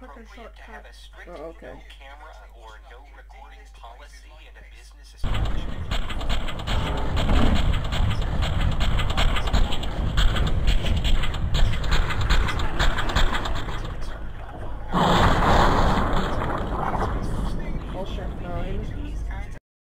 appropriate to have a strict Oh, okay. no camera or no recording policy in a